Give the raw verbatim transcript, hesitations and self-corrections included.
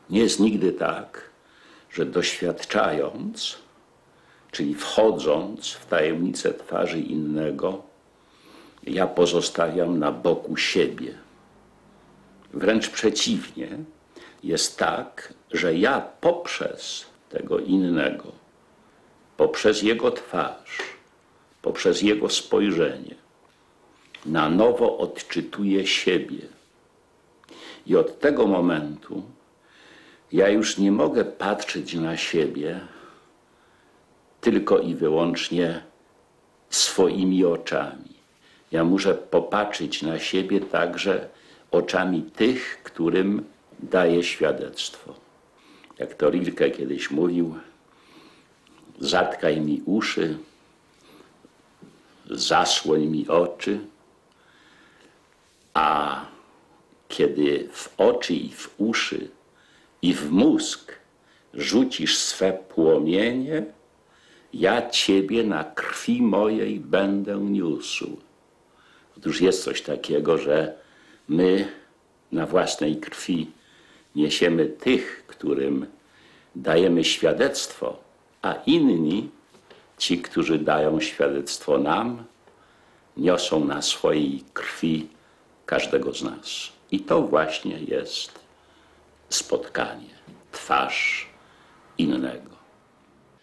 Nie jest nigdy tak, że doświadczając, czyli wchodząc w tajemnicę twarzy innego, ja pozostawiam na boku siebie. Wręcz przeciwnie, jest tak, że ja poprzez tego innego, poprzez jego twarz, poprzez jego spojrzenie, na nowo odczytuję siebie. I od tego momentu ja już nie mogę patrzeć na siebie tylko i wyłącznie swoimi oczami. Ja muszę popatrzeć na siebie także oczami tych, którym daję świadectwo. Jak to Rilke kiedyś mówił, zatkaj mi uszy, zasłoń mi oczy, a kiedy w oczy i w uszy i w mózg rzucisz swe płomienie, ja Ciebie na krwi mojej będę niósł. Otóż jest coś takiego, że my na własnej krwi niesiemy tych, którym dajemy świadectwo, a inni, ci, którzy dają świadectwo nam, niosą na swojej krwi każdego z nas. I to właśnie jest spotkanie, twarz innego.